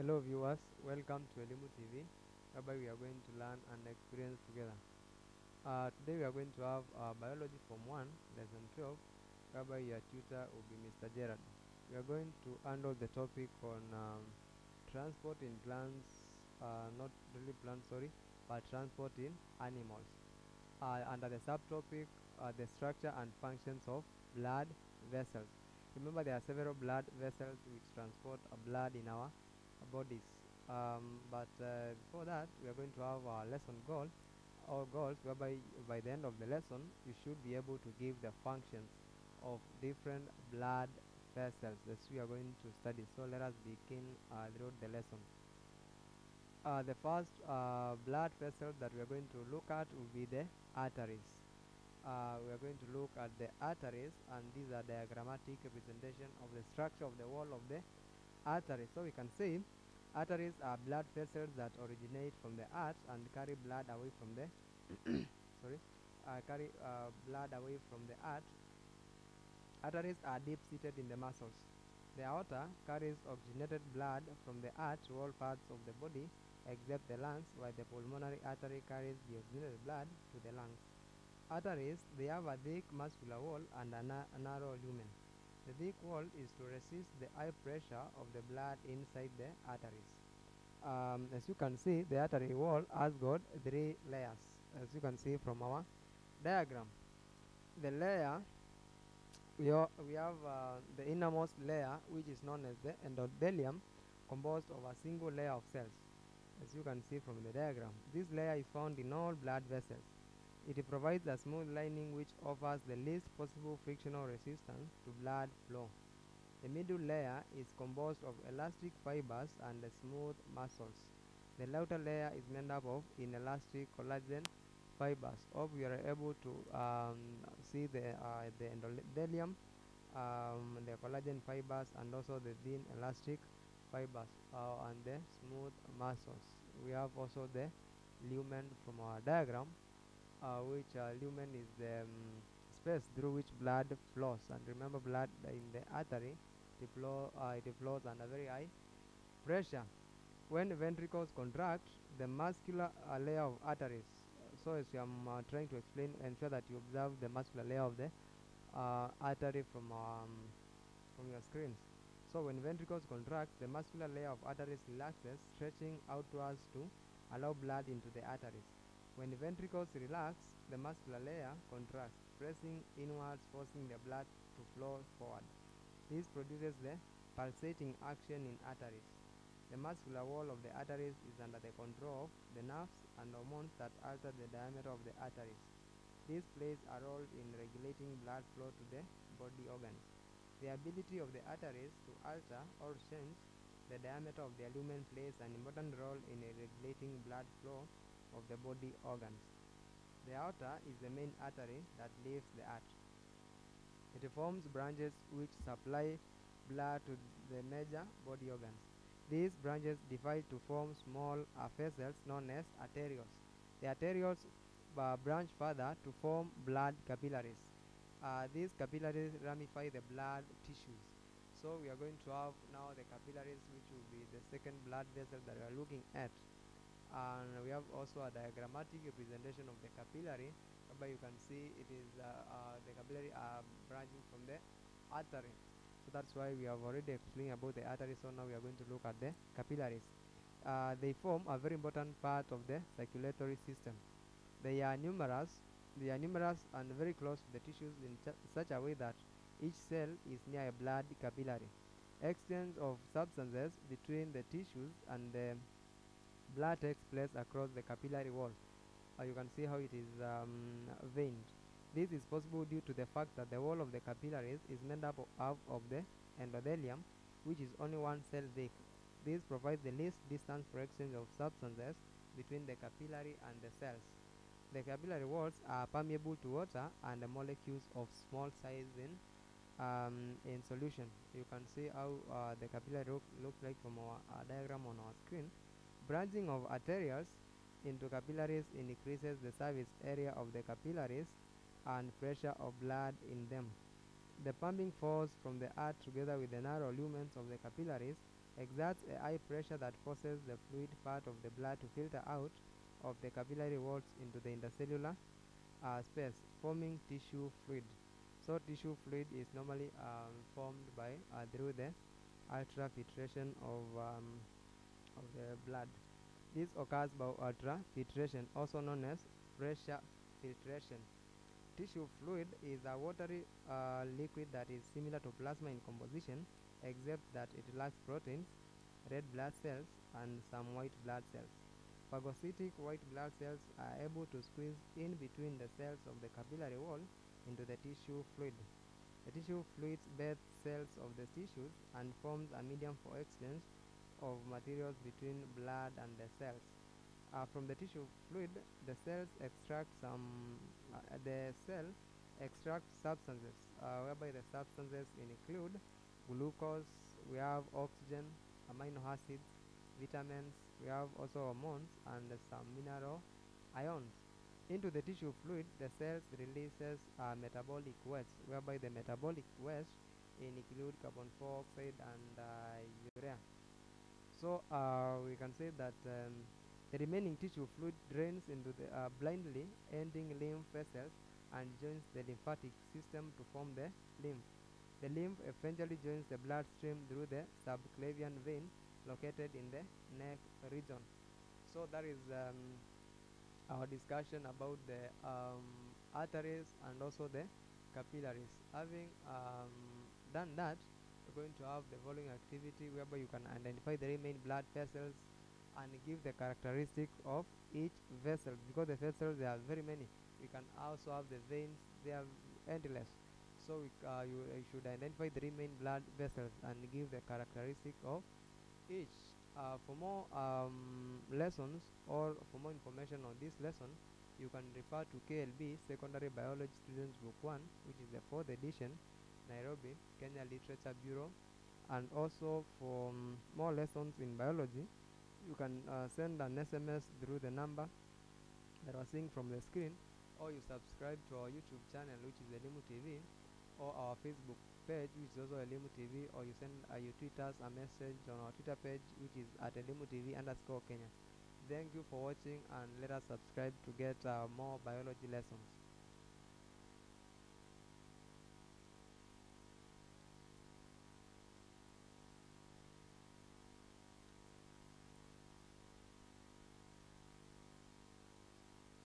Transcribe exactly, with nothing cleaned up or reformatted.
Hello viewers, welcome to Elimu T V, whereby we are going to learn and experience together. Uh, today we are going to have uh, Biology Form one, Lesson twelve, whereby your tutor will be Mister Gerard. We are going to handle the topic on um, transport in plants, uh, not really plants, sorry, but transport in animals. Uh, under the subtopic, uh, the structure and functions of blood vessels. Remember, there are several blood vessels which transport uh, blood in our bodies. Um, but uh, before that, we are going to have our lesson goal or goals, whereby by the end of the lesson, you should be able to give the functions of different blood vessels that we are going to study. So let us begin uh, throughout the lesson. Uh, the first uh, blood vessel that we are going to look at will be the arteries. Uh, we are going to look at the arteries, and these are diagrammatic representation of the structure of the wall of the arteries. So we can say arteries are blood vessels that originate from the heart and carry blood away from the sorry uh, carry uh, blood away from the heart. Arteries are deep-seated in the muscles. The aorta carries oxygenated blood from the heart to all parts of the body except the lungs, while the pulmonary artery carries the oxygenated blood to the lungs. Arteries, they have a thick muscular wall and a, na a narrow lumen. The thick wall is to resist the high pressure of the blood inside the arteries. Um, as you can see, the artery wall has got three layers, as you can see from our diagram. The layer, we, we have uh, the innermost layer, which is known as the endothelium, composed of a single layer of cells, as you can see from the diagram. This layer is found in all blood vessels. It provides a smooth lining which offers the least possible frictional resistance to blood flow. The middle layer is composed of elastic fibers and smooth muscles. The outer layer is made up of inelastic collagen fibers. Hope you are able to um, see the uh, the endothelium, um, the collagen fibers, and also the thin elastic fibers uh, and the smooth muscles. We have also the lumen from our diagram, uh, which uh, lumen is the um, space through which blood flows. And remember, blood in the artery, it, flow, uh, it flows under very high pressure. When ventricles contract, the muscular uh, layer of arteries, so as I'm uh, trying to explain, ensure that you observe the muscular layer of the uh, artery from um, from your screens. So when ventricles contract, the muscular layer of arteries relaxes, stretching outwards to allow blood into the arteries. When the ventricles relax, the muscular layer contracts, pressing inwards, forcing the blood to flow forward. This produces the pulsating action in arteries. The muscular wall of the arteries is under the control of the nerves and hormones that alter the diameter of the arteries. This plays a role in regulating blood flow to the body organs. The ability of the arteries to alter or change the diameter of their lumen plays an important role in regulating blood flow of the body organs. The aorta is the main artery that leaves the heart. It forms branches which supply blood to the major body organs. These branches divide to form small uh, vessels known as arterioles. The arterioles uh, branch further to form blood capillaries. Uh, these capillaries ramify the blood tissues. So we are going to have now the capillaries, which will be the second blood vessel that we are looking at. And we have also a diagrammatic representation of the capillary, whereby you can see it is uh, uh, the capillary are branching from the artery. So that's why we have already explained about the artery. So now we are going to look at the capillaries. Uh, they form a very important part of the circulatory system. They are numerous. They are numerous and very close to the tissues in such a way that each cell is near a blood capillary. Exchange of substances between the tissues and the blood takes place across the capillary wall. Uh, you can see how it is um, veined. This is possible due to the fact that the wall of the capillaries is made up of, of the endothelium, which is only one cell thick. This provides the least distance for exchange of substances between the capillary and the cells. The capillary walls are permeable to water and the molecules of small size in um, in solution. You can see how uh, the capillary look, looks like from our uh, diagram on our screen. Branching of arterioles into capillaries increases the surface area of the capillaries and pressure of blood in them. The pumping force from the heart together with the narrow lumens of the capillaries exerts a high pressure that forces the fluid part of the blood to filter out of the capillary walls into the intercellular uh, space, forming tissue fluid. So tissue fluid is normally um, formed by uh, through the ultrafiltration of um, of the blood. This occurs by ultrafiltration, also known as pressure filtration. Tissue fluid is a watery uh, liquid that is similar to plasma in composition, except that it lacks proteins, red blood cells, and some white blood cells. Phagocytic white blood cells are able to squeeze in between the cells of the capillary wall into the tissue fluid. The tissue fluid bathes cells of the tissues and forms a medium for exchange of materials between blood and the cells. Uh, from the tissue fluid, the cells extract some. Uh, the cell extracts substances, uh, whereby the substances include glucose. We have oxygen, amino acids, vitamins. We have also hormones and uh, some mineral ions. Into the tissue fluid, the cells releases uh, metabolic waste, whereby the metabolic waste include carbon dioxide and uh, urea. So uh, we can say that um, the remaining tissue fluid drains into the uh, blindly ending lymph vessels and joins the lymphatic system to form the lymph. The lymph eventually joins the bloodstream through the subclavian vein located in the neck region. So that is um, our discussion about the um, arteries and also the capillaries. Having um, done that, we're going to have the following activity whereby you can identify the main blood vessels and give the characteristic of each vessel, because the vessels there are very many. We can also have the veins, they are endless. So we, uh, you, you should identify the main blood vessels and give the characteristic of each. Uh, for more um, lessons or for more information on this lesson, you can refer to K L B Secondary Biology Students Book one, which is the fourth edition, Nairobi, Kenya Literature Bureau. And also for um, more lessons in biology, you can uh, send an S M S through the number that was seeing from the screen, or you subscribe to our YouTube channel, which is Elimu T V, or our Facebook page, which is also Elimu T V, or you send uh, you tweet us a message on our Twitter page, which is at Elimu T V underscore Kenya. Thank you for watching, and let us subscribe to get uh, more biology lessons.